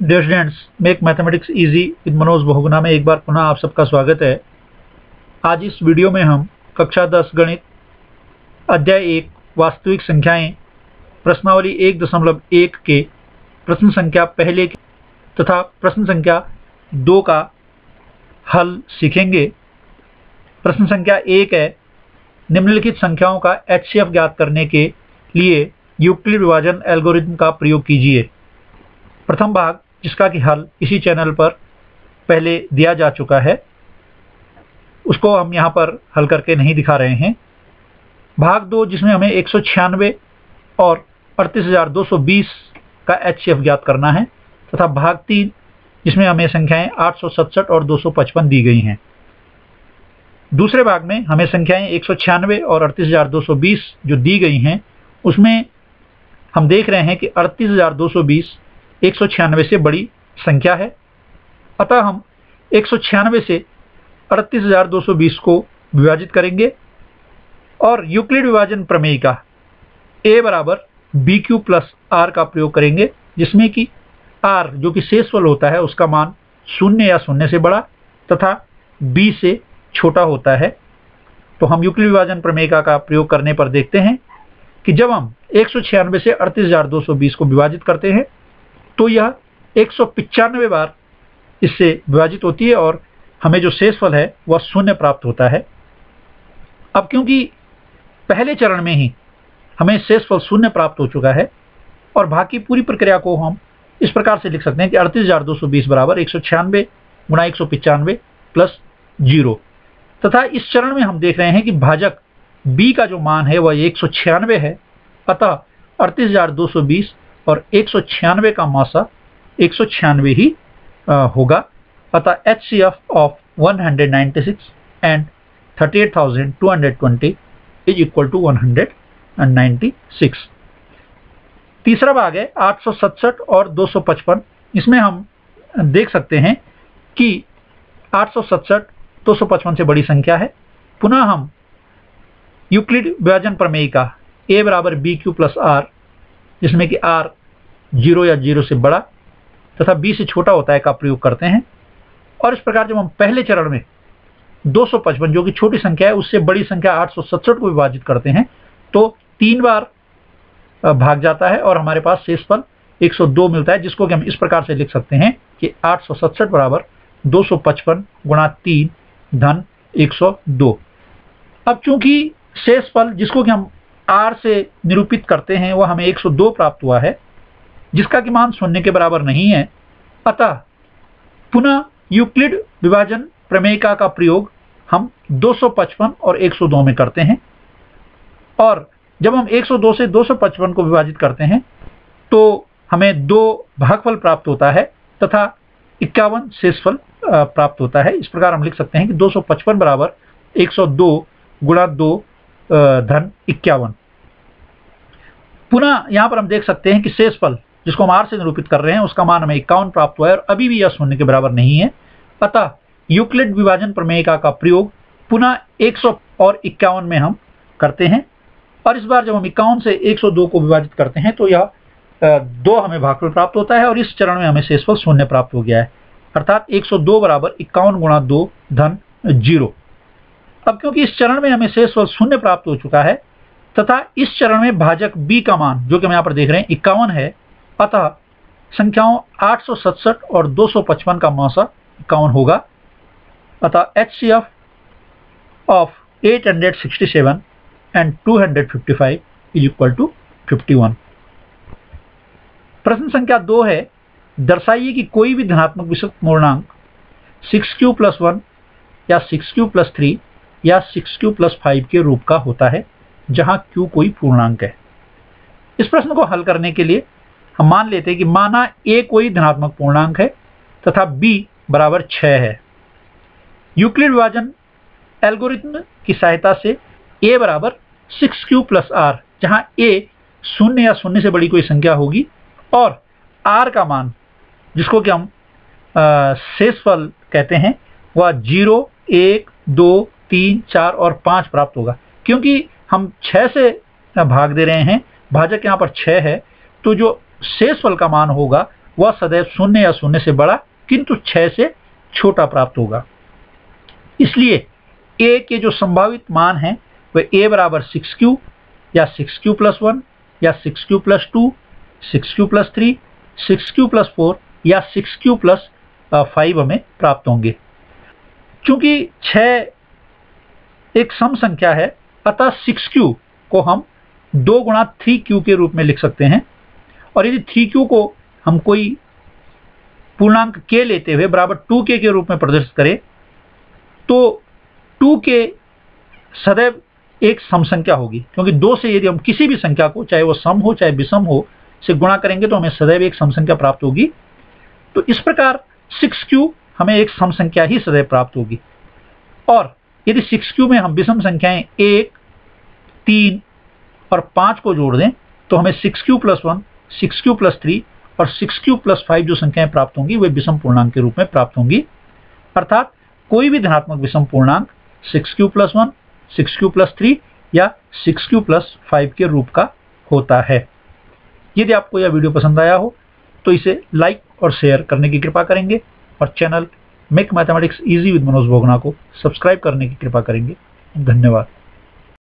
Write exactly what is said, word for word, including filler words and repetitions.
Dear students, make mathematics easy with Manoj Bahuguna में एक बार पुनः आप सबका स्वागत है। आज इस वीडियो में हम कक्षा दस गणित अध्याय एक वास्तविक संख्याएं प्रश्नावली एक दशमलव एक के प्रश्न संख्या पहले तथा प्रश्न संख्या दो का हल सीखेंगे। प्रश्न संख्या एक है, निम्नलिखित संख्याओं का एच सी एफ ज्ञात करने के लिए यूक्लिड विभाजन एल्गोरिथम का प्रयोग कीजिए। प्रथम भाग, जिसका कि हल इसी चैनल पर पहले दिया जा चुका है, उसको हम यहाँ पर हल करके नहीं दिखा रहे हैं। भाग दो, जिसमें हमें एक सौ छियानवे और अड़तीस हजार दो सौ बीस का एच सी एफ ज्ञात करना है, तथा भाग तीन, जिसमें हमें संख्याएं आठ सौ सड़सठ और दो सौ पचपन दी गई हैं। दूसरे भाग में हमें संख्याएं एक सौ छियानवे और अड़तीस हजार दो सौ बीस जो दी गई हैं, उसमें हम देख रहे हैं कि अड़तीस हजार दो सौ बीस एक सौ छियानवे से बड़ी संख्या है। अतः हम एक सौ छियानवे से अड़तीस हजार दो सौ बीस को विभाजित करेंगे और यूक्लिड विभाजन प्रमेय का a बराबर बी क्यू प्लस आर का प्रयोग करेंगे, जिसमें कि r जो कि शेषफल होता है उसका मान शून्य या शून्य से बड़ा तथा b से छोटा होता है। तो हम यूक्लिड विभाजन प्रमेय का प्रयोग करने पर देखते हैं कि जब हम एक सौ छियानवे से अड़तीस हजार दो सौ बीस को विभाजित करते हैं तो यह एक सौ पचानवे बार इससे विभाजित होती है और हमें जो शेषफल है वह शून्य प्राप्त होता है। अब क्योंकि पहले चरण में ही हमें शेषफल शून्य प्राप्त हो चुका है और बाकी पूरी प्रक्रिया को हम इस प्रकार से लिख सकते हैं कि अड़तीस हजार दो सौ बीस बराबर एक सौ छियानवे गुणा एक सौ पचानवे प्लस जीरो, तथा इस चरण में हम देख रहे हैं कि भाजक b का जो मान है वह एक सौ छियानवे है। अतः अड़तीस हजार दो सौ बीस और एक सौ छियानवे का मासा एक सौ छियानवे ही आ, होगा। अतः H C F of one hundred ninety six and thirty eight thousand two hundred twenty is equal to one hundred ninety six. तीसरा भाग है आठ सौ सड़सठ और दो सौ पचपन। इसमें हम देख सकते हैं कि आठ सौ सड़सठ दो सौ पचपन से बड़ी संख्या है। पुनः हम यूक्लिड विभाजन प्रमेय का a बराबर बी क्यू प्लस आर, जिसमें कि r जीरो या जीरो से बड़ा तथा b से छोटा होता है, का प्रयोग करते हैं। और इस प्रकार जब हम पहले चरण में दो सौ पचपन जो कि छोटी संख्या है उससे बड़ी संख्या आठ सौ सड़सठ को विभाजित करते हैं तो तीन बार भाग जाता है और हमारे पास शेषफल एक सौ दो मिलता है, जिसको कि हम इस प्रकार से लिख सकते हैं कि आठ सौ सड़सठ बराबर दो सौ पचपन गुणा तीन धन एक सौ दो। अब चूंकि शेषफल जिसको कि हम r से निरूपित करते हैं वह हमें एक सौ दो प्राप्त हुआ है, जिसका कि मान शून्य के बराबर नहीं है। अतः पुनः यूक्लिड विभाजन प्रमेय का प्रयोग हम दो सौ पचपन और एक सौ दो में करते हैं और जब हम एक सौ दो से दो सौ पचपन को विभाजित करते हैं तो हमें दो भागफल प्राप्त होता है तथा इक्यावन शेषफल प्राप्त होता है। इस प्रकार हम लिख सकते हैं कि दो सौ पचपन बराबर एक सौ दो गुणा दो धन इक्यावन। पुनः यहां पर हम देख सकते हैं कि शेषफल जिसको हम आर से निरूपित कर रहे हैं उसका मान हमें इक्यावन प्राप्त हुआ है और अभी भी यह शून्य के बराबर नहीं है। अतः यूक्लिड विभाजन प्रमेय का प्रयोग पुनः एक सौ और इक्यावन में हम करते हैं और इस बार जब हम इक्यावन से एक सौ दो को विभाजित करते हैं तो यह दो हमें भागफल प्राप्त होता है और इस चरण में हमें शेषफल शून्य प्राप्त हो गया है, अर्थात एक सौ दो बराबर इक्यावन गुणा दो धन जीरो। अब क्योंकि इस चरण में हमें शेषफल शून्य प्राप्त हो चुका है तथा इस चरण में भाजक b का मान जो कि हम यहाँ पर देख रहे हैं इक्यावन है, अतः संख्याओं आठ सौ सड़सठ और दो सौ पचपन का मासा इक्यावन होगा। अतः H C F of eight hundred sixty seven and two hundred fifty five is equal to fifty one. प्रश्न संख्या दो है, दर्शाइए कि कोई भी धनात्मक विषम पूर्णांक सिक्स क्यू प्लस वन या सिक्स क्यू प्लस थ्री या सिक्स क्यू प्लस फाइव के रूप का होता है जहां q कोई पूर्णांक है। इस प्रश्न को हल करने के लिए हम मान लेते हैं कि माना a कोई धनात्मक पूर्णांक है तथा b बराबर छह है। यूक्लिड विभाजन एल्गोरिथम की सहायता से a बराबर सिक्स क्यू प्लस आर, जहां a शून्य या शून्य से बड़ी कोई संख्या होगी और r का मान जिसको कि हम शेषफल कहते हैं वह जीरो, एक, दो, तीन, चार और पाँच प्राप्त होगा। क्योंकि हम छह से भाग दे रहे हैं, भाजक यहाँ पर छह है, तो जो शेषफल का मान होगा वह सदैव शून्य या शून्य से बड़ा किंतु छह से छोटा प्राप्त होगा। इसलिए a के जो संभावित मान हैं वह a बराबर सिक्स क्यू या सिक्स क्यू प्लस वन या six Q plus two, six Q plus three, six Q plus four या सिक्स क्यू प्लस फाइव हमें प्राप्त होंगे। चूंकि छह एक सम संख्या है, अतः सिक्स क्यू को हम दो गुणा थ्री क्यू के रूप में लिख सकते हैं, और यदि थ्री क्यू को हम कोई पूर्णांक k लेते हुए बराबर टू के के रूप में प्रदर्शित करें तो टू के सदैव एक सम संख्या होगी, क्योंकि दो से यदि हम किसी भी संख्या को, चाहे वो सम हो चाहे विषम हो, से गुणा करेंगे तो हमें सदैव एक सम संख्या प्राप्त होगी। तो इस प्रकार सिक्स क्यू हमें एक सम संख्या ही सदैव प्राप्त होगी। और यदि सिक्स क्यू में हम विषम संख्याएं एक, तीन और पाँच को जोड़ दें तो हमें six Q plus one, six Q plus three और सिक्स क्यू प्लस फाइव जो संख्याएं प्राप्त होंगी वे विषम पूर्णांक के रूप में प्राप्त होंगी। अर्थात कोई भी धनात्मक विषम पूर्णांक six Q plus one, six Q plus three या सिक्स क्यू प्लस फाइव के रूप का होता है। यदि आपको यह वीडियो पसंद आया हो तो इसे लाइक और शेयर करने की कृपा करेंगे, और channel make mathematics easy with Manoj Bahuguna को सब्सक्राइब करने की कृपा करेंगे। धन्यवाद।